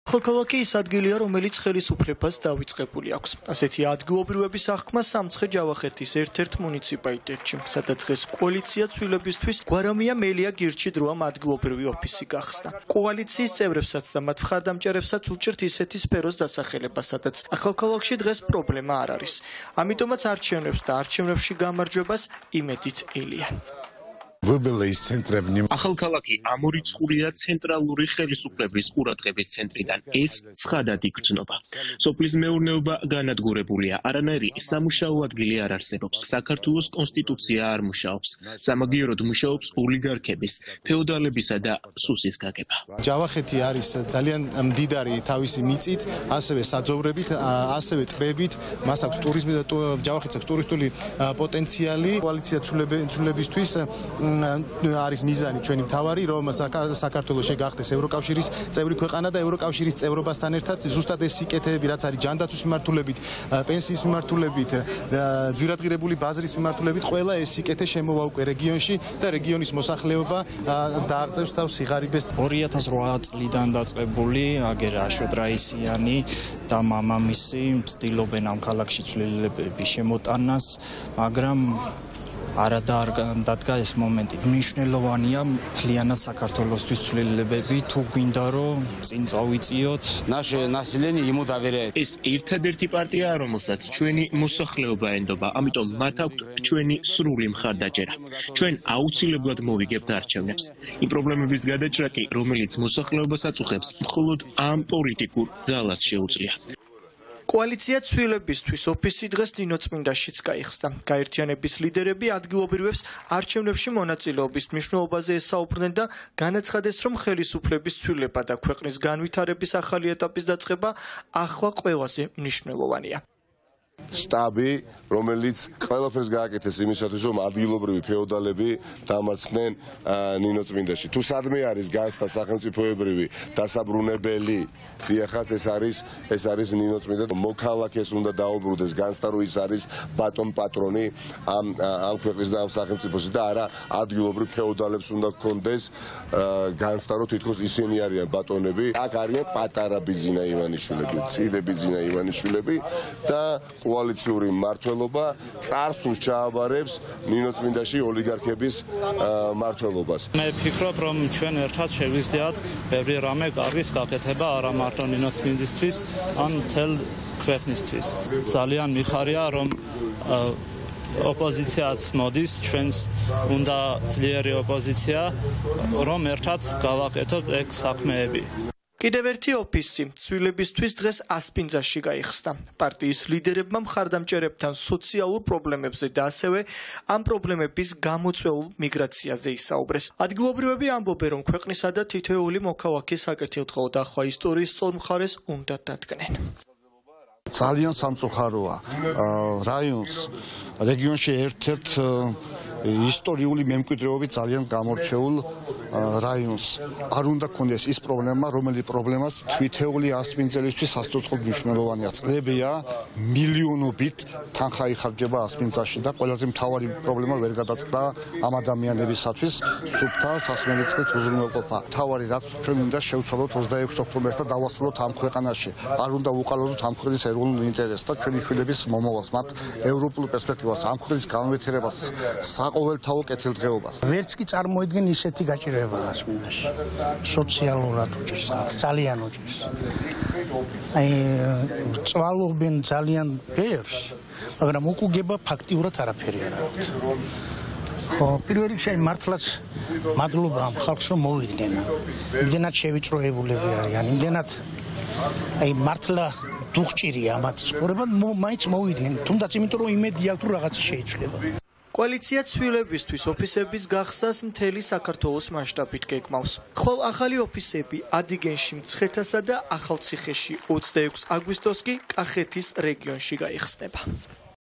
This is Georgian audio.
Ხალხი ის ადგილია, რომელიც ხელისუფლებას დავიწყებული აქვს. ასეთი ადგილობრივების აღქმა სამცხე ჯავახეთის ერთ-ერთ მუნიციპალიტეტში, სადაც დღეს კოალიცია ცვლილებისთვის გვარამია მელია გირჩი დრო ამ ადგილობრივი ოფისი გახსნა. კოალიციის წევრებსაც და მათ მხარდამჭერებსაც უჭერთ ისეთი სფეროს დასახელება, სადაც ახალქალაქში დღეს პრობლემა არ არის. ამიტომაც არჩევნებს და არჩევნებში გამარჯვებას იმედით ელიან. ახალქალაქი ამორიცხულია ცენტრალური ხელისუფლების ყურადღების ცენტრიდან. ეს ცხადად იგრძნობა. სოფლის მეურნეობა განადგურებულია. არანაირი სამუშაო ადგილი არ არსებობს. საქართველოს კონსტიტუცია არ მუშაობს. სამაგიეროდ მუშაობს ოლიგარქების, ფეოდალებისა და სუსის გაგება. ჯავახეთი არის ძალიან მდიდარი თავისი მიწით, ასევე საძოვრებით, ასევე ტბებით. მას აქვს ტურიზმი და ჯავახეთს აქვს ტურისტული პოტენციალი. კოალიცია ცვლილებისთვის არის მიზანი ჩვენი მთავარი, რომ საქართველოს შეგახდეს ევროკავშირის წევრი ქვეყანა და ევროკავშირის წევრობასთან ერთად ზუსტად ეს სიკეთეები, რაც არის ჯანდაცვის მიმართულებით, პენსიის მიმართულებით, ძვირადღირებული ბაზრის მიმართულებით, ყველა ეს სიკეთე შემოვა უკვე რეგიონში და რეგიონის მოსახლეობა დააღწევს თავს სიღარიბეს. 2008 წლიდან დაწყებული აგერ აშოტ რაისიანი და მამამისი ცდილობენ ამ ქალაქში ცვლილებების შემოტანას, მაგრამ არადადგა ეს მომენტი. მნიშვნელოვანია მთლიანად საქართველოსთვის ცვლილებები, თუ გვინდა რომ წინ წავიწიოთ. ეს ერთადერთი პარტიაა, რომელსაც ჩვენი მოსახლეობა ენდობა, ამიტომ მათ აქვთ ჩვენი სრული მხარდაჭერა. ჩვენ აუცილებლად მოვიგებთ არჩევნებს. იმ პრობლემების გადაჭრა კი, რომელიც მოსახლეობას აწუხებს, მხოლოდ ამ პოლიტიკურ ძალას შეუძლია. კოალიცია ცვლილებისთვის ოფისი დღეს ნინოწმინდაშიც გაიხსნა. გაერთიანების ლიდერები ადგილობრივებს არჩევნებში მონაწილეობის მნიშვნელობაზე ესაუბრნენ და განაცხადეს, რომ ხელისუფლების ცვლილება და ქვეყნის განვითარების ახალი ეტაპის დაწყება ახლა ყველაზე მნიშვნელოვანია. შტაბი, რომელიც ყველაფერს გააკეთეს იმისათვის, რომ ადგილობრივი ფეოდალები დამარცხდნენ ნინოწმინდაში. თუ სადმე არის განცდა სახელმწიფოებრივი დასაბრუნებელი, დიახაც ეს არის ნინოწმინდა. მოქალაქეს უნდა დაუბრუნდეს განცდა, რომ ის არის ბატონ პატრონი ამ ქვეყნის და ამ სახელმწიფოს და არა ადგილობრივ ფეოდალებს უნდა გქონდეს განცდა, რომ თითქოს ისინი არიან ბატონები. აქ არიან პატარა ბიძინა ივანიშვილები, წიდე ბიძინა ივანიშვილები და კოალიციური მმართველობა წარსულს ჩააბარებს ნინოწმინდაში ოლიგარქების მმართველობას. მე ვფიქრობ, რომ ჩვენ ერთად შევიძლიათ ბევრი რამე კარგის გაკეთება არა მარტო ნინოწმინდისთვის, ან მთელ ქვეყნისთვის. ძალიან მიხარია, რომ ოპოზიციაც მოდის, ჩვენს უნდა ძლიერი ოპოზიცია, რომ ერთად გავაკეთოთ ეგ საქმეები. კიდევ ერთი ოფისი ცვლილებისთვის დღეს ასპინძაში გაიხსნა. პარტიის ლიდერებმა მხარდამჭერებთან სოციალურ პრობლემებზე და ასევე ამ პრობლემების გამოწვეულ მიგრაციაზე ისაუბრეს. ადგილობრივები ამბობენ, რომ ქვეყნისა და თითოეული მოქალაქის საკეთილდღეო და ახლა ისტორიის სწორმხარეს უნდა დადგნენ. ძალიან სამწუხაროა რაიონს რეგიონში ერთ-ერთ ისტორიული მემკვიდრეობით ძალიან გამორჩეულ რაიონს არ უნდა გქონდეს ის პრობლემა, რომელიც პრობლემას თვითეული ასპინძელისთვის სასწორწყლოდ მნიშვნელოვანია. წლებია მილიონობით თანხა იხარჯება ასპინძაში და ყველაზე მთავარი პრობლემა ვერ გადაწყდა ამ ადამიანებისათვის სუფთა სასმელი წყლით უზრუნველყოფა. მთავარი რაც ჩვენ უნდა შევცვალოთ 26 ოქტომბერს და დავასრულოთ ამ ქვეყანაში. არ უნდა უყალოდოთ ამ ქვეყნის ეროვნულ ინტერესს და ჩვენი შვილების მომავალს, მათ ევროპულ პერსპექტივას, ამ ქვეყნის განვითარებას, საყოველთაო კეთილდღეობას. ვერც კი წარმოედგენ ისეთი გაჭირვება ასმინაში. სოციალურად უჭირს, ძალიან უჭირს. წვალობენ ძალიან ბევრს, მაგრამ უკუგება ფაქტიურად არაფერი არ აქვს. პირველ რიგში მართლაც მადლობა ამ ხალხს რომ მოვიდნენ. იმდენად შევიწროებულები არიან, იმდენად მართლა დუხჭირია მათ ცხოვრება, მაინც მოვიდნენ. თუნდაც იმიტომ რომ იმედი აქვს რომ რაღაცა შეიცვლება. კოალიცია ცვლილებისთვის ოფისების გახსნას მთელი საქართველოს მასშტაბით გეგმავს. ხოლ ახალი ოფისები ადიგენში, მცხეთასა და ახალციხეში 26 აგვისტოს კი კახეთის რეგიონში გაიხსნება.